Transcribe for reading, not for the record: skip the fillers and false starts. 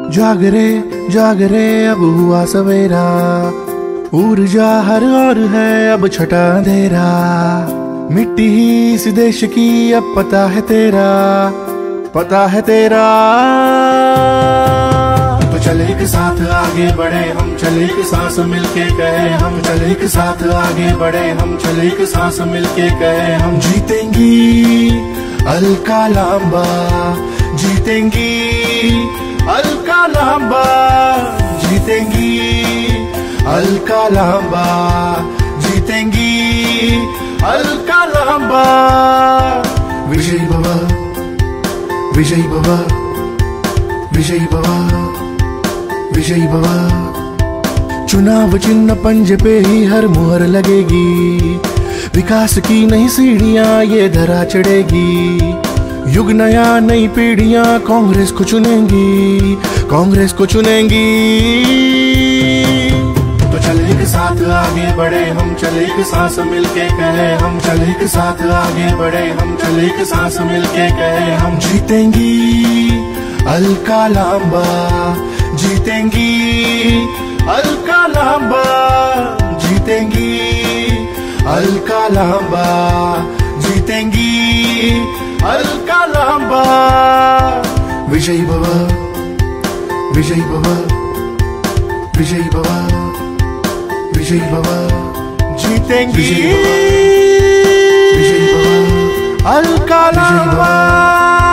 जाग रे अब हुआ सवेरा, ऊर्जा हर और है अब छटा अंधेरा। मिट्टी ही इस देश की अब पता है तेरा, पता है तेरा। तो चले एक साथ आगे बढ़े हम, चले एक सांस मिलके कहे हम, चले एक साथ आगे बढ़े हम, चले एक सांस मिलके कहे हम। जीतेंगी अलका लांबा, जीतेंगी अलका लांबा, जीतेंगी अलका लांबा, जीतेंगी अलका लांबा। विजयी भव, विजयी भव, विजयी भव, विजयी भव। चुनाव चिन्ह पंजे पे ही हर मुहर लगेगी, विकास की नई सीढ़ियां ये धरा चढ़ेगी। युग नया नई पीढ़ियां कांग्रेस को चुनेंगी, कांग्रेस को चुनेंगी। तो चले एक साथ आगे बढ़े हम, चले एक सांस मिलके कहे हम, चले एक साथ आगे बढ़े हम, चले एक सांस मिलके कहे हम। जीतेंगी अलका लांबा, जीतेंगी अलका लांबा, जीतेंगी अलका लांबा, जीतेंगी अलका लांबा। विजयी भव, विजयी भव, विजयी भव, विजयी भव। जीतेंगी विजयी भव, अलका लांबा।